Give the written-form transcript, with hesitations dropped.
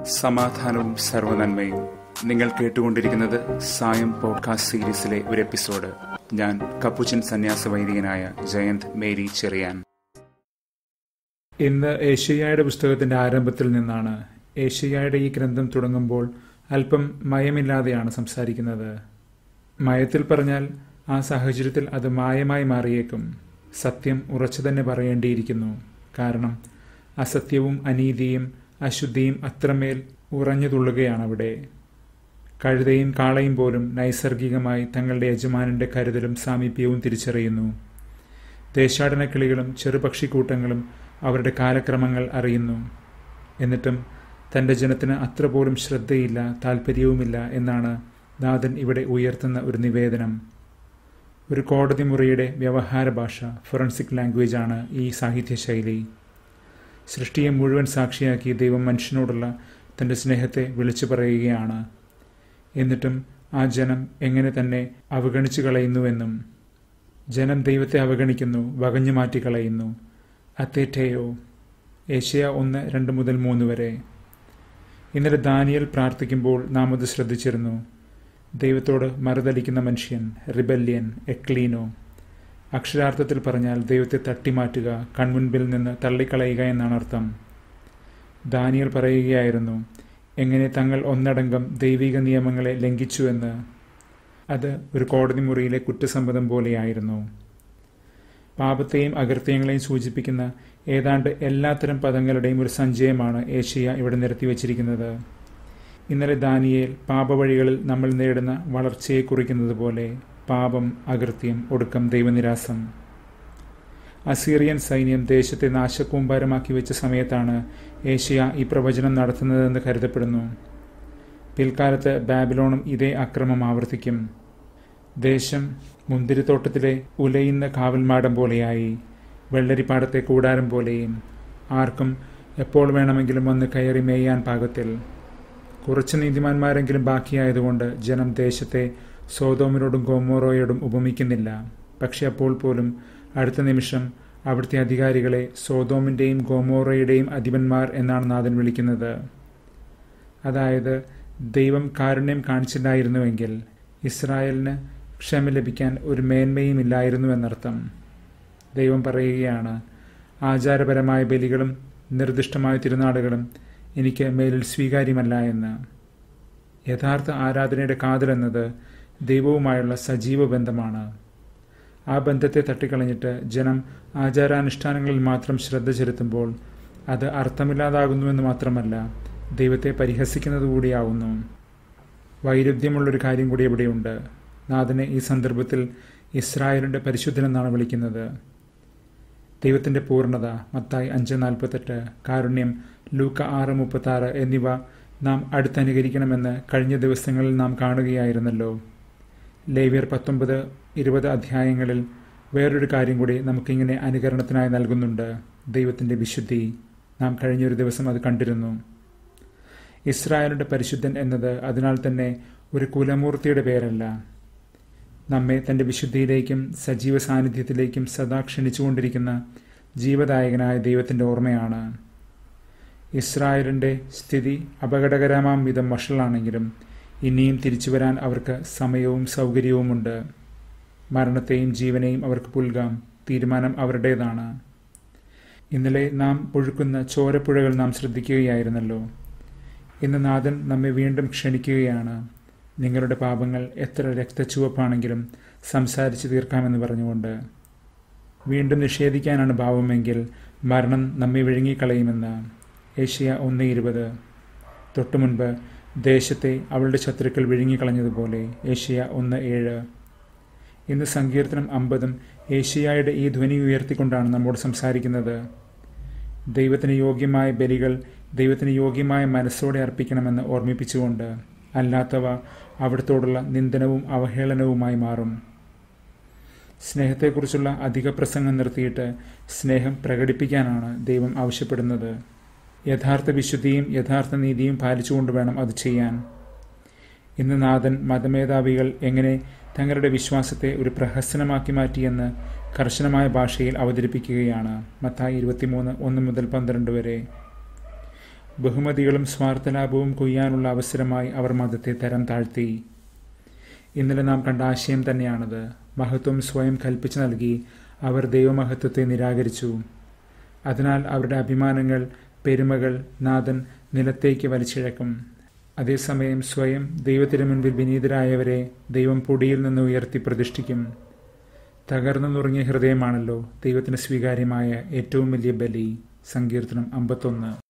സമാധാനവും സർവ്വനന്മയും. നിങ്ങൾ കേട്ടുകൊണ്ടിരിക്കുന്നത് സായം പോഡ്കാസ്റ്റ് സീരീസിലെ ഒരു എപ്പിസോഡ്. ഞാൻ കപ്പുച്ചൻ സന്യാസ വൈദികനായ ജയന്ത് മേരി ചെറിയാൻ. ഇന്ന് ഏശയ്യായുടെ പുസ്തകത്തിന്റെ ആരംഭത്തിൽ നിന്നാണ്. ഏശയ്യായുടെ ഈ ഗ്രന്ഥം തുടങ്ങുമ്പോൾ അല്പം മയമില്ലാതെയാണ് സംസാരിക്കുന്നത്. മയത്തിൽ പറഞ്ഞാൽ ആ സാഹചര്യത്തിൽ അത് മായമായി മാറിയേക്കും. സത്യം ഉറച്ചു തന്നെ പറയേണ്ടിയിരിക്കുന്നു. കാരണം അസത്യവും അനീതിയും അശുദ്ധിയും അത്രമേൽ ഉറഞ്ഞു തുള്ളുകയാണവിടെ. കഴുതയും കാളയും പോലും നൈസർഗികമായി തങ്ങളുടെ യജമാനന്റെ കരുതലും സാമീപ്യവും തിരിച്ചറിയുന്നു. ദേശാടന കിളികളും ചെറുപക്ഷിക്കൂട്ടങ്ങളും അവരുടെ കാലക്രമങ്ങൾ അറിയുന്നു. എന്നിട്ടും തൻ്റെ ജനത്തിന് അത്ര പോലും ശ്രദ്ധയില്ല, താല്പര്യവുമില്ല എന്നാണ് നാഥൻ ഇവിടെ ഉയർത്തുന്ന ഒരു നിവേദനം. ഒരു കോടതി മുറിയുടെ വ്യവഹാര ഭാഷ, ഫോറൻസിക് ലാംഗ്വേജാണ് ഈ സാഹിത്യശൈലി. സൃഷ്ടിയെ മുഴുവൻ സാക്ഷിയാക്കി ദൈവം മനുഷ്യനോടുള്ള തൻ്റെ സ്നേഹത്തെ വിളിച്ചു പറയുകയാണ്. എന്നിട്ടും ആ ജനം എങ്ങനെ തന്നെ അവഗണിച്ചു കളയുന്നുവെന്നും, ജനം ദൈവത്തെ അവഗണിക്കുന്നു, വകഞ്ഞു മാറ്റിക്കളയുന്നു. അത്തേറ്റയോ. ഏശയ്യാ 1:2-3 വരെ. ഇന്നലെ ദാനിയേൽ പ്രാർത്ഥിക്കുമ്പോൾ നാം അത് ശ്രദ്ധിച്ചിരുന്നു. ദൈവത്തോട് മറുതലിക്കുന്ന മനുഷ്യൻ, റിബല്യൻ, എക്ലീനോ. അക്ഷരാർത്ഥത്തിൽ പറഞ്ഞാൽ ദൈവത്തെ തട്ടിമാറ്റുക, കൺമുൻപിൽ നിന്ന് തള്ളിക്കളയുക എന്നാണ് അർത്ഥം. ദാനിയേൽ പറയുകയായിരുന്നു എങ്ങനെ തങ്ങൾ ഒന്നടങ്കം ദൈവിക നിയമങ്ങളെ ലംഘിച്ചുവെന്ന്. അത് ഒരു കോടതി മുറിയിലെ കുറ്റസമ്മതം പോലെയായിരുന്നു. പാപത്തെയും അകൃത്യങ്ങളെയും സൂചിപ്പിക്കുന്ന ഏതാണ്ട് എല്ലാത്തരം പദങ്ങളുടെയും ഒരു സഞ്ചയമാണ് ഏശയ്യാ ഇവിടെ നിരത്തിവച്ചിരിക്കുന്നത്. ഇന്നലെ ദാനിയേൽ പാപവഴികളിൽ നമ്മൾ നേടുന്ന വളർച്ചയെ കുറിക്കുന്നത് പോലെ പാപം, അകൃത്യം, ഒടുക്കം ദൈവനിരാസം. അസീറിയൻ സൈന്യം ദേശത്തെ നാശകൂമ്പാരമാക്കി വെച്ച സമയത്താണ് ഏശയ്യാ ഈ പ്രവചനം നടത്തുന്നതെന്ന് കരുതപ്പെടുന്നു. പിൽക്കാലത്ത് ബാബിലോണും ഇതേ അക്രമം ആവർത്തിക്കും. ദേശം മുന്തിരിത്തോട്ടത്തിലെ ഉലയുന്ന കാവൽമാടം പോലെയായി, വെള്ളരിപ്പാടത്തെ കൂടാരം പോലെയും, ആർക്കും എപ്പോൾ വേണമെങ്കിലും വന്ന് കയറി മേയാൻ പാകത്തിൽ. കുറച്ച് നീതിമാന്മാരെങ്കിലും ബാക്കിയായതുകൊണ്ട് ജനം ദേശത്തെ സോദോമിനോടും ഗൊമോറയോടും ഉപമിക്കുന്നില്ല. പക്ഷെ അപ്പോൾ പോലും അടുത്ത നിമിഷം അവിടുത്തെ അധികാരികളെ സോദോമിൻ്റെയും ഗൊമോറയുടെയും അധിപന്മാർ എന്നാണ് നാഥൻ വിളിക്കുന്നത്. അതായത് ദൈവം കാരുണ്യം കാണിച്ചില്ലായിരുന്നുവെങ്കിൽ ഇസ്രായേലിന് ക്ഷമ ലഭിക്കാൻ ഒരു മേന്മയും ഇല്ലായിരുന്നു എന്നർത്ഥം. ദൈവം പറയുകയാണ്, ആചാരപരമായ ബലികളും നിർദ്ദിഷ്ടമായ തിരുനാളുകളും എനിക്ക് മേലിൽ സ്വീകാര്യമല്ല എന്ന്. യഥാർത്ഥ ആരാധനയുടെ കാതൽ എന്നത് ദൈവവുമായുള്ള സജീവ ബന്ധമാണ്. ആ ബന്ധത്തെ തട്ടിക്കളഞ്ഞിട്ട് ജനം ആചാരാനുഷ്ഠാനങ്ങളിൽ മാത്രം ശ്രദ്ധ ചെലുത്തുമ്പോൾ അത് അർത്ഥമില്ലാതാകുന്നുവെന്ന് മാത്രമല്ല, ദൈവത്തെ പരിഹസിക്കുന്നത് കൂടിയാവുന്നു. വൈരുദ്ധ്യമുള്ളൊരു കാര്യം കൂടി എവിടെയുണ്ട്. നാഥനെ ഈ സന്ദർഭത്തിൽ ഇസ്രായേലിൻ്റെ പരിശുദ്ധനെന്നാണ് വിളിക്കുന്നത്. ദൈവത്തിൻ്റെ പൂർണ്ണത മത്തായി 5:48, കാരുണ്യം ലൂക്ക 6:36 എന്നിവ നാം അടുത്തനുകരിക്കണമെന്ന് കഴിഞ്ഞ ദിവസങ്ങളിൽ നാം കാണുകയായിരുന്നല്ലോ. ലേവ്യർ 19-20 അധ്യായങ്ങളിൽ വേറൊരു കാര്യം കൂടി നമുക്കിങ്ങനെ അനുകരണത്തിനായി നൽകുന്നുണ്ട്, ദൈവത്തിൻ്റെ വിശുദ്ധി. നാം കഴിഞ്ഞൊരു ദിവസം അത് കണ്ടിരുന്നു. ഇസ്രായേലിൻ്റെ പരിശുദ്ധൻ എന്നത് അതിനാൽ തന്നെ ഒരു കുലമൂർത്തിയുടെ പേരല്ല. നമ്മെ തൻ്റെ വിശുദ്ധിയിലേക്കും സജീവ സാന്നിധ്യത്തിലേക്കും സദാ ക്ഷണിച്ചുകൊണ്ടിരിക്കുന്ന ജീവദായകനായ ദൈവത്തിൻ്റെ ഓർമ്മയാണ്. ഇസ്രായേലിൻ്റെ സ്ഥിതി അപകടകരമാം വിധം വഷളാണെങ്കിലും ഇനിയും തിരിച്ചു വരാൻ അവർക്ക് സമയവും സൗകര്യവുമുണ്ട്. മരണത്തെയും ജീവനെയും അവർക്ക് പുൽകാം. തീരുമാനം അവരുടേതാണ്. ഇന്നലെ നാം ഒഴുക്കുന്ന ചോരപ്പുഴകൾ നാം ശ്രദ്ധിക്കുകയായിരുന്നല്ലോ. ഇന്ന് നാഥൻ നമ്മെ വീണ്ടും ക്ഷണിക്കുകയാണ്. നിങ്ങളുടെ പാപങ്ങൾ എത്ര രക്തച്ചുവപ്പാണെങ്കിലും സംസാരിച്ചു തീർക്കാമെന്ന് പറഞ്ഞുകൊണ്ട്. വീണ്ടും നിഷേധിക്കാനാണ് ഭാവമെങ്കിൽ മരണം നമ്മെ വിഴുങ്ങിക്കളയുമെന്ന്. ഏശയ്യാ 1:20. തൊട്ടുമുൻപ് ദേശത്തെ അവളുടെ ശത്രുക്കൾ വിഴുങ്ങിക്കളഞ്ഞതുപോലെ. ഏശയ്യാ 1:7. ഇന്ന് സങ്കീർത്തനം 50 ഏശയ്യായുടെ ഈ ധ്വനി ഉയർത്തിക്കൊണ്ടാണ് നമ്മോട് സംസാരിക്കുന്നത്. ദൈവത്തിന് യോഗ്യമായ ബലികൾ ദൈവത്തിന് യോഗ്യമായ മനസ്സോടെ അർപ്പിക്കണമെന്ന് ഓർമ്മിപ്പിച്ചുകൊണ്ട്, അല്ലാത്തവ അവിടത്തോടുള്ള നിന്ദനവും അവഹേളനവുമായി മാറും. സ്നേഹത്തെക്കുറിച്ചുള്ള അധിക പ്രസംഗം നിർത്തിയിട്ട് സ്നേഹം പ്രകടിപ്പിക്കാനാണ് ദൈവം ആവശ്യപ്പെടുന്നത്. യഥാർത്ഥ വിശുദ്ധിയും യഥാർത്ഥ നീതിയും പാലിച്ചുകൊണ്ട് വേണം അത് ചെയ്യാൻ. ഇന്ന് നാഥൻ മതമേധാവികൾ എങ്ങനെ തങ്ങളുടെ വിശ്വാസത്തെ ഒരു പ്രഹസനമാക്കി മാറ്റിയെന്ന് കർശനമായ ഭാഷയിൽ അവതരിപ്പിക്കുകയാണ്. മത്തായി 23:1-12 വരെ. ബഹുമതികളും സ്വാർത്ഥലാഭവും കൊയ്യാനുള്ള അവസരമായി അവർ മതത്തെ തരം താഴ്ത്തി. ഇന്നലെ നാം കണ്ട ആശയം തന്നെയാണത്. മഹത്വം സ്വയം കൽപ്പിച്ചു നൽകി അവർ ദൈവമഹത്വത്തെ നിരാകരിച്ചു. അതിനാൽ അവരുടെ അഭിമാനങ്ങൾ, പെരുമകൾ നാഥൻ നിലത്തേക്ക് വലിച്ചിഴക്കും. അതേസമയം സ്വയം ദൈവത്തിനു മുൻപിൽ വിനീതരായവരെ ദൈവം പൊടിയിൽ നിന്ന് ഉയർത്തി പ്രതിഷ്ഠിക്കും. തകർന്നു നുറുങ്ങിയ ഹൃദയമാണല്ലോ ദൈവത്തിന് സ്വീകാര്യമായ ഏറ്റവും വലിയ ബലി. സങ്കീർത്തനം 51.